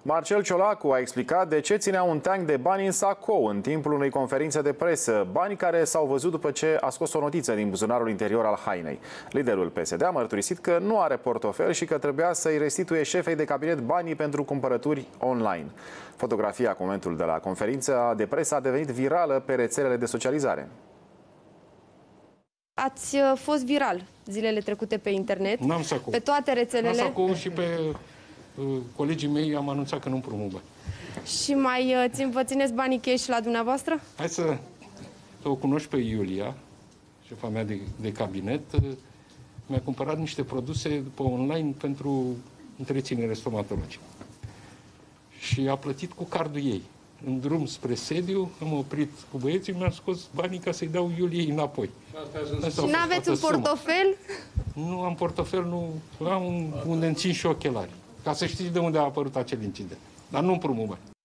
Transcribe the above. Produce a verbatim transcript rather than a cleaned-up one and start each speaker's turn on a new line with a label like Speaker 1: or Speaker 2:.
Speaker 1: Marcel Ciolacu a explicat de ce ținea un teanc de bani în sacou în timpul unei conferințe de presă, bani care s-au văzut după ce a scos o notiță din buzunarul interior al hainei. Liderul P S D a mărturisit că nu are portofel și că trebuia să-i restituie șefei de cabinet banii pentru cumpărături online. Fotografia cu momentul de la conferință de presă a devenit virală pe rețelele de socializare.
Speaker 2: Ați fost viral zilele trecute pe internet,
Speaker 3: N-am sacou.
Speaker 2: pe toate rețelele.
Speaker 3: N-am sacou și pe uh, colegii mei am anunțat că nu împrumut bani.
Speaker 2: Și mai uh, țin, vă țineți banii cash la dumneavoastră?
Speaker 3: Hai să, să o cunoști pe Iulia, șefa mea de, de cabinet. Uh, mi-a cumpărat niște produse pe online pentru întreținere stomatologică. Și a plătit cu cardul ei. În drum spre sediu, am oprit cu băieții, mi-am scos banii ca să-i dau Iuliei înapoi.
Speaker 2: Și nu aveți un portofel?
Speaker 3: Nu am portofel, nu am unde îmi țin și ochelari. Ca să știți de unde a apărut acel incident. Dar nu împrumut bani.